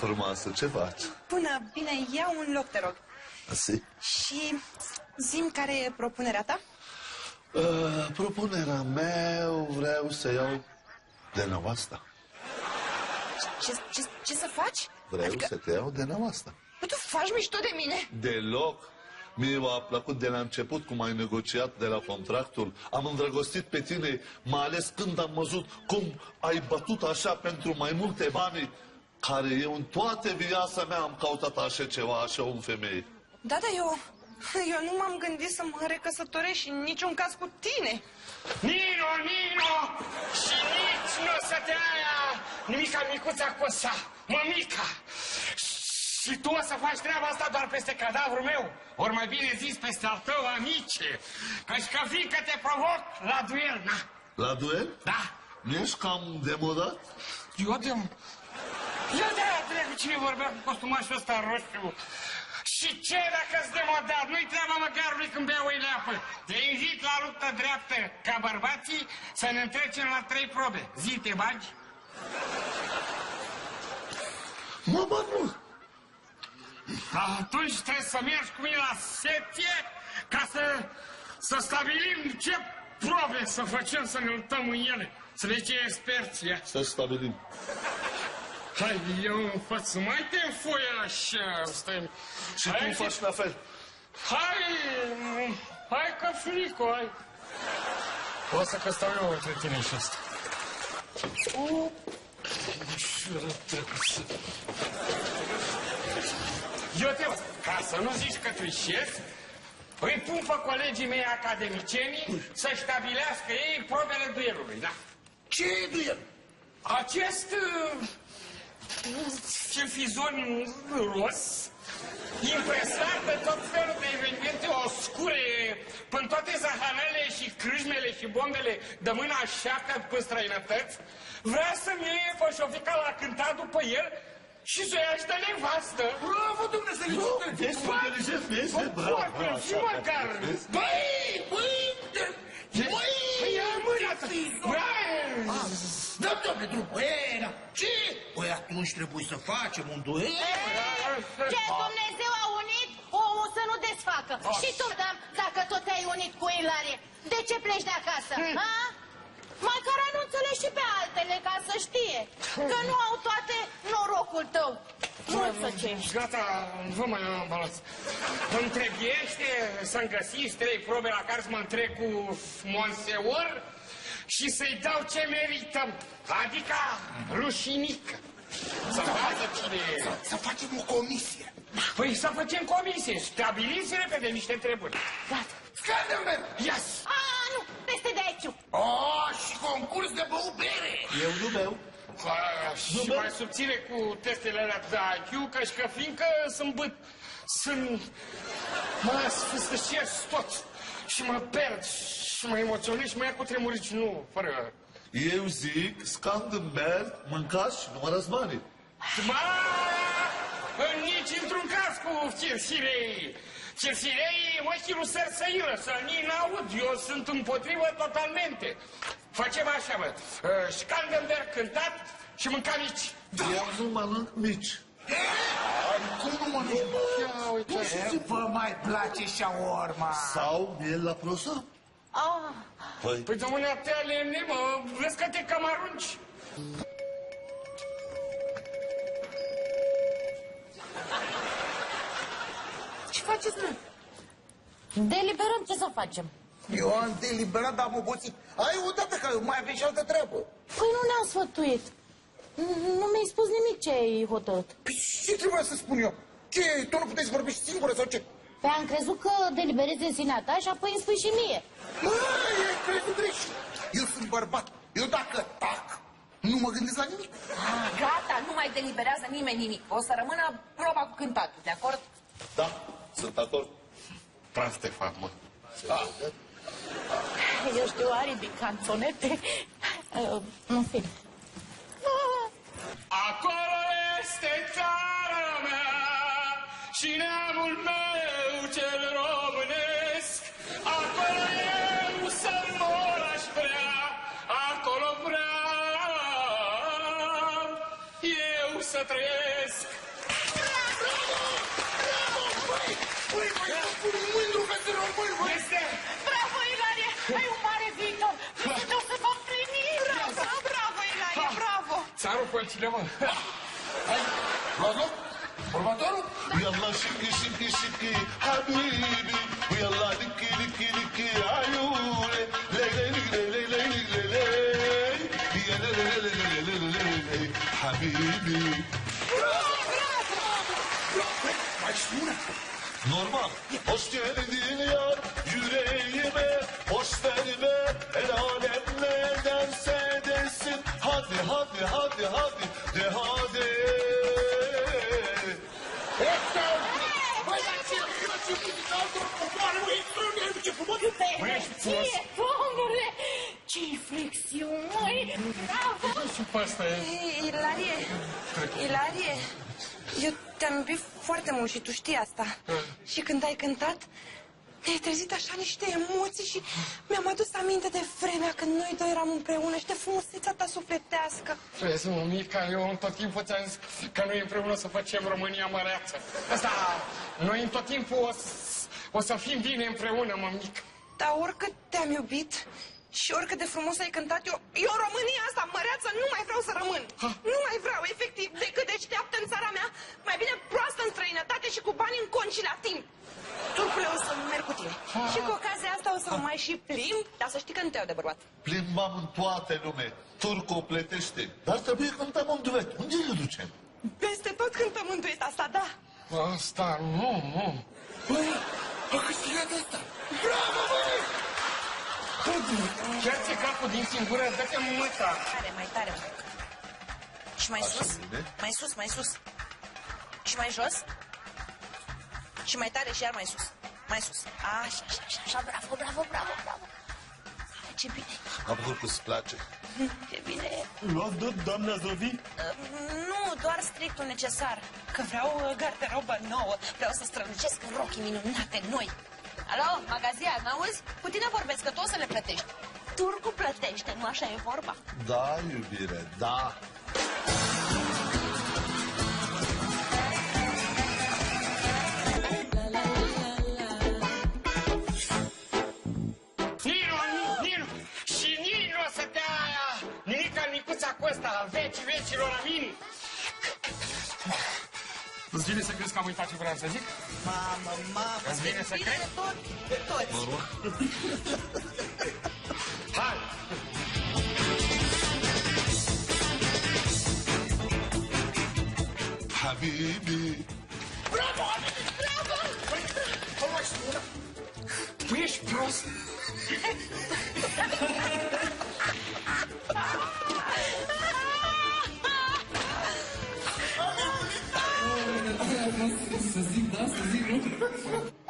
frumoasă, ce faci? Bună, bine, iau un loc, te rog. Asi? Și zi-mi care e propunerea ta? Propunerea mea, vreau să iau de nevasta. Ce să faci? Vreau să te iau de nevasta. Păi tu faci mișto de mine? Deloc. Mie m-a plăcut de la început cum ai negociat de la contractul. Am îndrăgostit pe tine, mai ales când am văzut cum ai bătut așa pentru mai multe bani, care eu în toată viața mea am căutat așa ceva, așa un femeie. Da, eu nu m-am gândit să mă recăsătoresc și în niciun caz cu tine. Nino! Și nici nu o să te aia nimica micuța cu ăsta, mămica. Și tu o să faci treaba asta doar peste cadavrul meu, ori mai bine zis peste al tău, amice. Căci că fiindcă te provoc la duel, na. La duel? Da. Nu ești cam demodat? Eu de-aia trebuie cine vorbea cu costumașul ăsta roșu. Și ce dacă-s demodat? Nu-i treaba măgarului când bea oile apă. Te invit la luptă dreaptă ca bărbații să ne întrecem la 3 probe. Zi, te bagi? Mă bag, nu. Atunci trebuie să mergi cu mine la secție ca să stabilim ce probe să facem, să ne luptăm în ele. Să ne ce experții. Să stabilim. Hai, eu în față, mai te înfoie așa, stai. Și tu faci la fel. Hai că flico, hai. O să că stau eu între tine și asta. Eu te văd, ca să nu zici că tu șef, îi pun pe colegii mei academicienii să stabilească ei probele duelului, da? Ce duel? Acest filfizon ros, impresat de tot felul de evenimente oscure, până toate zahanele și crâșmele și bombele de mâna 7 pe străinătăți, vrea să-mi iei pe șofica la cântat după el și să-i ia și de nevastă. Bravo, Dumnezeu! Vezi cum inteligent, vezi? Bravo! Fii măcar! Da, doamne, drumul, ce? Păi atunci trebuie să facem un duel. Ce Dumnezeu a unit, omul să nu desfacă. Și tu, dacă tot te-ai unit cu Ilarie, de ce pleci de acasă? Măcar anunță-le și pe altele, ca să știe că nu au toate norocul tău. Mult să cești. Gata, vă mai ambalați. Îmi trebuiește să-mi găsiți 3 probe la care să mă întrec cu Monseor și să-i dau ce merităm, adică rușinică. Să vadă cine e. Să facem o comisie. Păi să facem comisie, stabiliți repede niște treburi. Gata. Scandenberg! Yes! Nu, peste de aici. Și concurs de băut bere. Eu nu beau. Și mai subțire cu testele alea de IQ, că fiindcă mă sfâstășesc tot și mă pierd și mă emoționez și mă ia cu tremurici, nu, fără... Eu zic, Scandenberg, mâncați și numărați banii. Nici într-un caz cu cerșirei. Cerșirei mă chilusări să iră, să nici n-aud, eu sunt împotrivă totalmente. Facem așa, bă, Scandenberg cântat și mâncam mici. Eu nu mănânc mici. Cum nu mănânci? Ce vă mai place șaorma? Sau miel la prosop. Păi, domnule, atâtea lemne, mă, vezi că te cam arunci. Ce faceți, mă? Deliberăm ce să facem. Eu am deliberat, dar am obosit. Ai odată că mai avem și altă treabă. Păi nu ne-am sfătuit. Nu mi-ai spus nimic ce ai hotărât. Păi ce trebuia să spun eu? Ce, tu nu puteți vorbi singură sau ce? Păi am crezut că deliberezi în sinea ta și apoi îmi spui și mie. Măi, ai crezut greșit. Eu sunt bărbat. Eu dacă tac, nu mă gândesc la nimic. Gata, nu mai deliberează nimeni nimic. O să rămână proba cu cântatul, de acord? Da, sunt acord. Praf te fac, mă. Eu știu aribi, canțonete. În fine. Acolo este țara mea și neamul meu cel românesc. Acolo eu să mor aș vrea, acolo vreau eu să trăiesc! Băi, mândru veteran, băi! Este... Bravo, Ilarie! Ai un mare viitor! Viitor se va primi! Bravo, Ilarie, bravo! Ți-a rupt cineva? Luați loc? Următorul? يلا شكي شكي شكي حبيبي ويلا لكي لكي لكي عيوني لي لي لي لي لي لي لي لي يا لي لي لي لي لي لي لي حبيبي Mai știu una. Normal. Hoş geldin yar yüreğime, hoş verme el alem ne derse desin. Hadi hadi hadi hadi de hadi. Băi, dar ce muzică, popoare, mă, e ce frumos! Fericire, domnule! Ce-i flexiune, măi! Bravo! Și pe ăsta e... Ilarie, eu te-am iubit foarte mult și tu știi asta. Și când ai cântat, ne-ai trezit așa niște emoții și mi-am adus aminte de vremea când noi doi eram împreună și de frumusețea ta sufletească. Vezi, mămica, eu tot timpul ți-am zis că noi împreună să facem România măreață. Asta, noi în tot timpul o să fim bine împreună, mămică. Dar oricât te-am iubit și oricât de frumos ai cântat, eu în România asta măreață nu mai vreau să rămân. Nu mai vreau, efectiv, decât deșteaptă în țara mea, mai bine proastă în străinătate și cu bani în cont și la timp. Turcule, o să merg cu tine. Și cu ocazia asta o să mă mai și plimb, dar să știi că nu te iau de bărbat. Plimbam în toate lume. Turcu o plătește. Dar trebuie cântăm un duet. Unde îl ducem? Peste tot cântăm în duet asta, da. Asta, nu. Băi, a câștigat ăsta! Bravo, băi! Chiar ți capul din singură, dă-te mâta. Mai tare. Și mai sus? bine. Mai sus, mai sus. Și mai jos? Și mai tare și iar mai sus. Mai sus. Așa, bravo, bravo, bravo, bravo. Ce bine. Am văzut că îți place. Ce bine. Luați tot, doamna Zovi? Nu, doar strictul necesar. Că vreau garderobă nouă. Vreau să strălucesc în rochii minunate noi. Alo, magazian, n-auzi? Cu tine vorbesc, că tu o să le plătești. Turcu plătește, nu așa e vorba? Da, iubire, da. Nino, și nici nu o să te aia nimica nicuța cu ăsta, vecii vecilor, amin. Îți vine să crezi că am uitat ce vreau să zic? Mamă, Îți vine să crezi? toți. Hai! Habibi. Bravo, Habibi, bravo! Băi, mai știu una. Tu ești prost? Să zic da, să zic nu?